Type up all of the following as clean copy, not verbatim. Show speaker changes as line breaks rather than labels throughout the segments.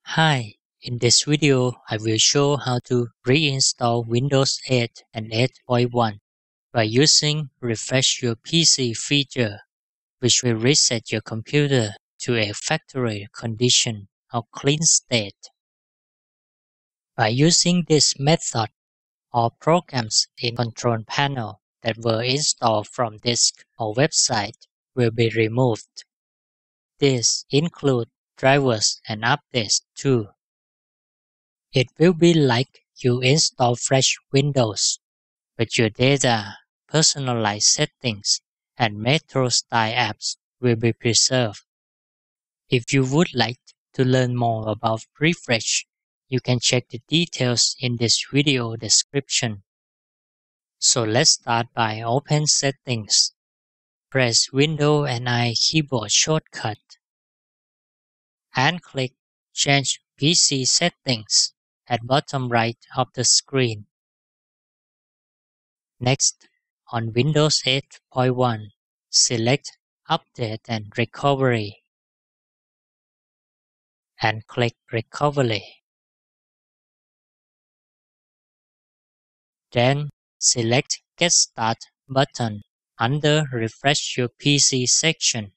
Hi, in this video I will show how to reinstall Windows 8 and 8.1 by using Refresh Your PC feature, which will reset your computer to a factory condition or clean state. By using this method, all programs in Control Panel that were installed from disk or website will be removed. This includes drivers and updates too. It will be like you install fresh Windows, but your data, personalized settings, and metro-style apps will be preserved. If you would like to learn more about Refresh, you can check the details in this video description. So let's start by open Settings. Press Windows and I keyboard shortcut and click Change PC Settings at bottom right of the screen. Next, on Windows 8.1, select Update and Recovery and click Recovery. Then select Get Start button under Refresh Your PC section.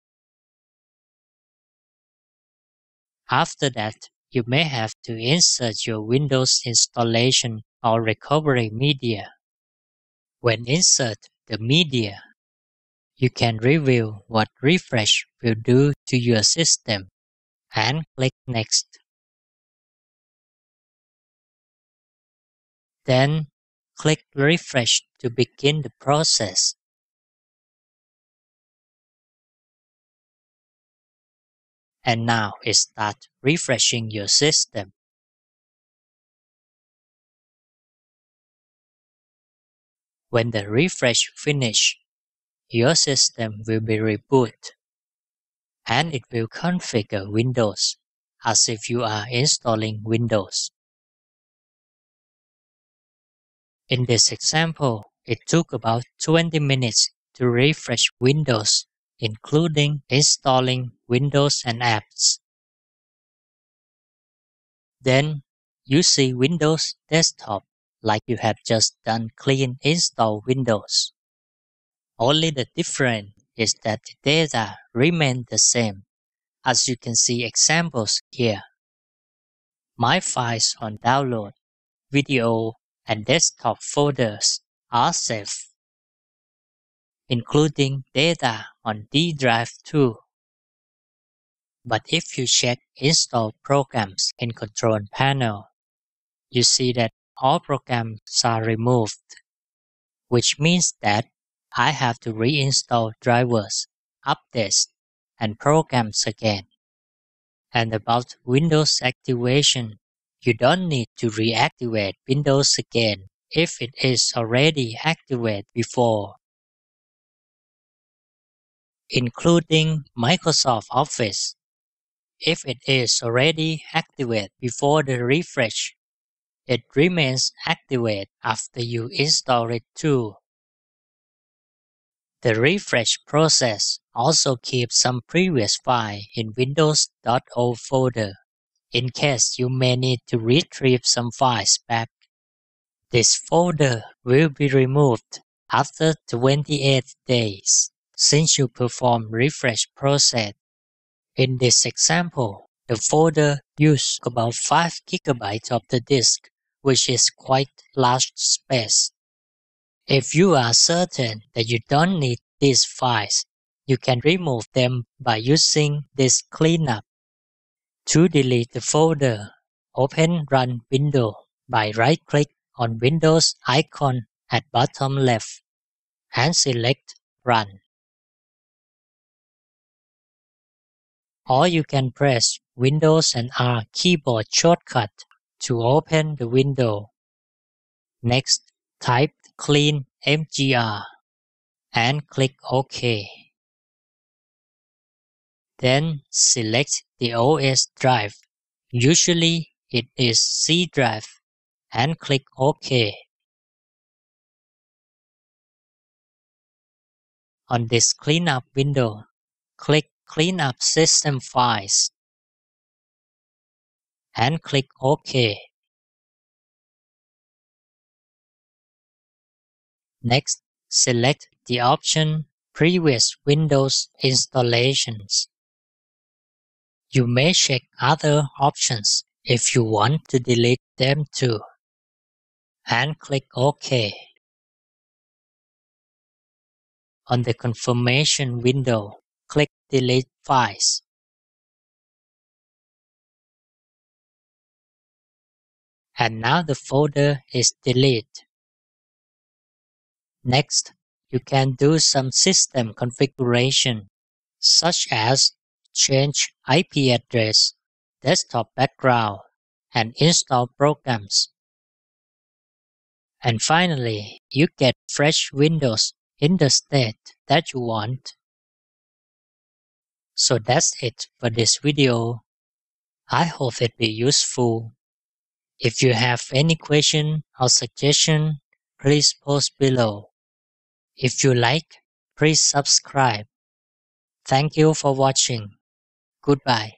After that, you may have to insert your Windows installation or recovery media. When insert the media, you can review what Refresh will do to your system and click Next. Then click Refresh to begin the process. And now it starts refreshing your system. When the refresh finishes, your system will be rebooted, and it will configure Windows as if you are installing Windows. In this example, it took about 20 minutes to refresh Windows, including installing Windows and apps. Then you see Windows Desktop like you have just done clean install Windows. Only the difference is that the data remain the same, as you can see examples here. My files on download, video, and desktop folders are safe, including data on D drive too. But if you check Install Programs in Control Panel, you see that all programs are removed, which means that I have to reinstall drivers, updates, and programs again. And about Windows activation, you don't need to reactivate Windows again if it is already activated before, including Microsoft Office. If it is already activated before the refresh, it remains activated after you install it too. The refresh process also keeps some previous file in Windows.o folder, in case you may need to retrieve some files back. This folder will be removed after 28 days, since you perform refresh process. In this example, the folder used about 5 GB of the disk, which is quite large space. If you are certain that you don't need these files, you can remove them by using this cleanup. To delete the folder, open Run window by right-click on Windows icon at bottom left and select Run. Or you can press Windows and R keyboard shortcut to open the window. Next, type clean mgr and click OK. Then select the OS drive, usually it is C drive, and click OK. On this cleanup window, click Clean up System Files. and click OK. Next, select the option Previous Windows Installations. You may check other options if you want to delete them too, and click OK. On the confirmation window, click Delete Files. And now the folder is deleted. Next, you can do some system configuration, such as change IP address, desktop background, and install programs. And finally, you get fresh Windows in the state that you want. So that's it for this video. I hope it be useful. If you have any question or suggestion, please post below. If you like, please subscribe. Thank you for watching. Goodbye.